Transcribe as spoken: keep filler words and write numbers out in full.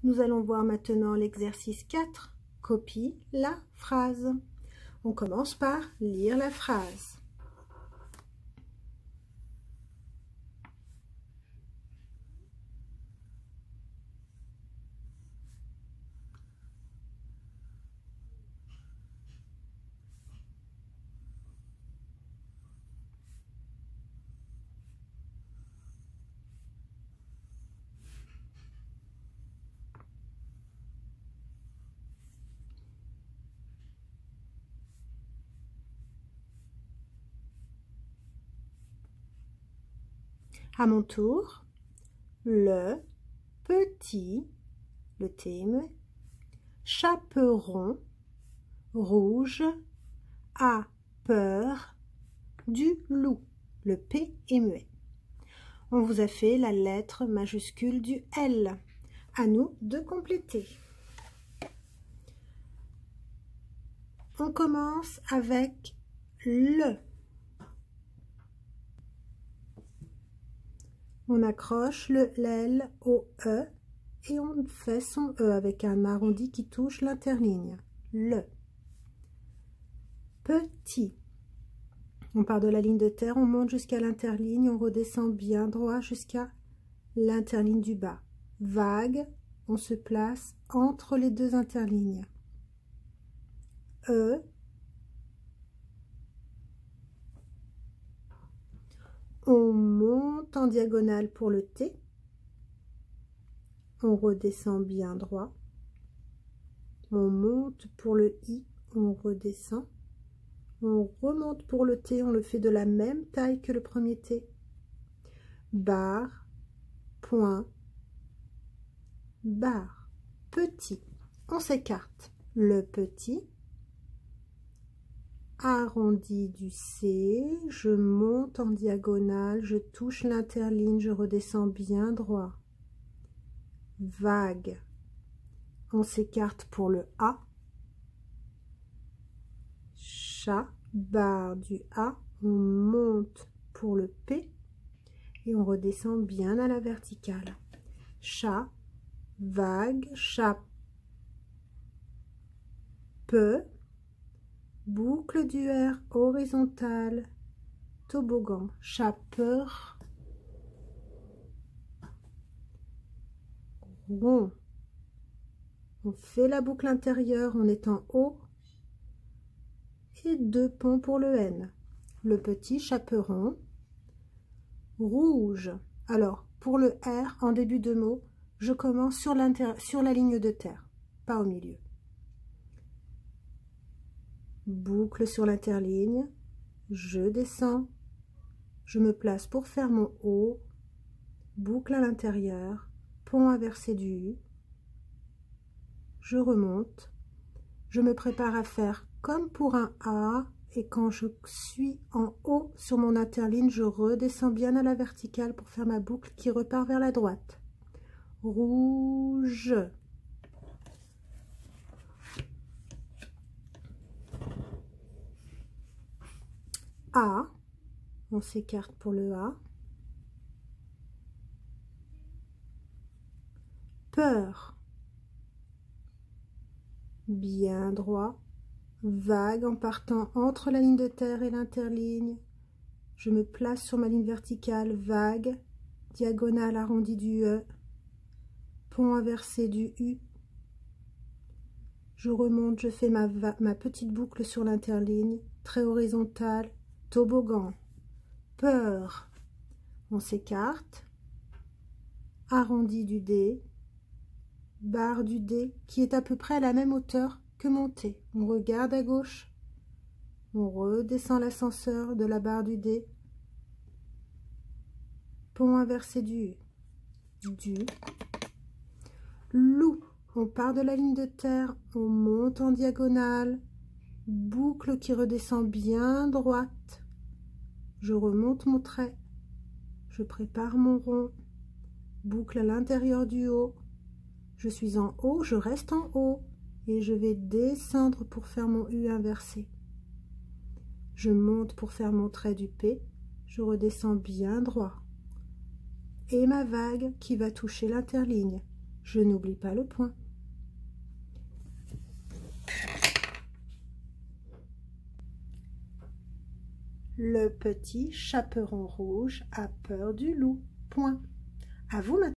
Nous allons voir maintenant l'exercice quatre. Copie la phrase. On commence par lire la phrase. À mon tour, le petit, le T muet, chaperon rouge a peur du loup, le P est muet. On vous a fait la lettre majuscule du L. À nous de compléter. On commence avec le. On accroche le L au E et on fait son E avec un arrondi qui touche l'interligne. Le. Petit. On part de la ligne de terre, on monte jusqu'à l'interligne, on redescend bien droit jusqu'à l'interligne du bas. Vague, on se place entre les deux interlignes. E. On monte en diagonale pour le T. On redescend bien droit. On monte pour le I, on redescend. On remonte pour le T, on le fait de la même taille que le premier T. Barre, point, barre. Petit, on s'écarte. Le petit. Arrondi du C, je monte en diagonale, je touche l'interligne, je redescends bien droit. Vague, on s'écarte pour le A. Chat, barre du A, on monte pour le P et on redescend bien à la verticale. Chat, vague, chat, peu. Boucle du R horizontale, toboggan, chapeur, rond. On fait la boucle intérieure en étant haut et deux ponts pour le N. Le petit chaperon, rouge. Alors, pour le R, en début de mot, je commence sur, sur la ligne de terre, pas au milieu. Boucle sur l'interligne, je descends, je me place pour faire mon O, boucle à l'intérieur, pont inversé du U, je remonte, je me prépare à faire comme pour un A et quand je suis en haut sur mon interligne, je redescends bien à la verticale pour faire ma boucle qui repart vers la droite. Rouge. A, on s'écarte pour le A. Peur, bien droit, vague en partant entre la ligne de terre et l'interligne. Je me place sur ma ligne verticale, vague, diagonale arrondie du E, pont inversé du U. Je remonte, je fais ma, ma petite boucle sur l'interligne, très horizontale. Toboggan, peur, on s'écarte, arrondi du D, barre du D qui est à peu près à la même hauteur que mon T. On regarde à gauche, on redescend l'ascenseur de la barre du D, pont inversé du U, du loup. On part de la ligne de terre, on monte en diagonale, boucle qui redescend bien droite. Je remonte mon trait, je prépare mon rond, boucle à l'intérieur du haut. Je suis en haut, je reste en haut et je vais descendre pour faire mon U inversé. Je monte pour faire mon trait du P, je redescends bien droit. Et ma vague qui va toucher l'interligne. Je n'oublie pas le point. Le petit chaperon rouge a peur du loup. Point. À vous maintenant.